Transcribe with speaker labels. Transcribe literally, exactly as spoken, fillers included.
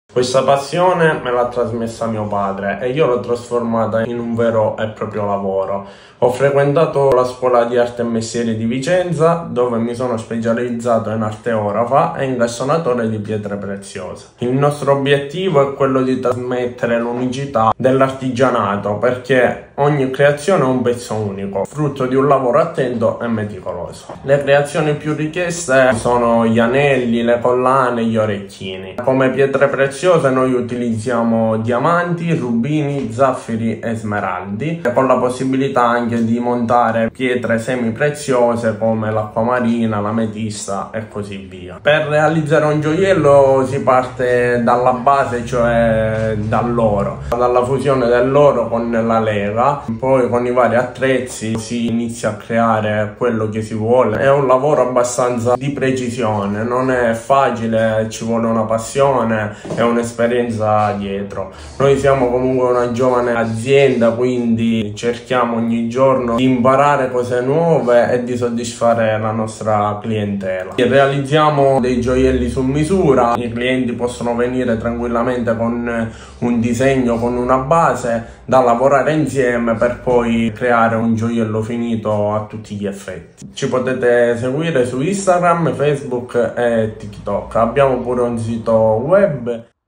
Speaker 1: Questa passione me l'ha trasmessa mio padre e io l'ho trasformata in un vero e proprio lavoro. Ho frequentato la scuola di arte e mestieri di Vicenza, dove mi sono specializzato in arte orafa e incastonatore di pietre preziose. Il nostro obiettivo è quello di trasmettere l'unicità dell'artigianato, perché ogni creazione è un pezzo unico, frutto di un lavoro attento e meticoloso. Le creazioni più richieste sono gli anelli, le collane, gli orecchini. Come pietre preziose noi utilizziamo diamanti, rubini, zaffiri e smeraldi, con la possibilità anche di montare pietre semi preziose come l'acquamarina, l'ametista e così via. Per realizzare un gioiello si parte dalla base, cioè dall'oro, dalla fusione dell'oro con la lega. Poi con i vari attrezzi si inizia a creare quello che si vuole. È un lavoro abbastanza di precisione, non è facile, ci vuole una passione e un'esperienza dietro. Noi siamo comunque una giovane azienda, quindi cerchiamo ogni giorno di imparare cose nuove e di soddisfare la nostra clientela. Realizziamo dei gioielli su misura, i clienti possono venire tranquillamente con un disegno, con una base da lavorare insieme per poi creare un gioiello finito a tutti gli effetti. Ci potete seguire su Instagram, Facebook e TikTok. Abbiamo pure un sito web.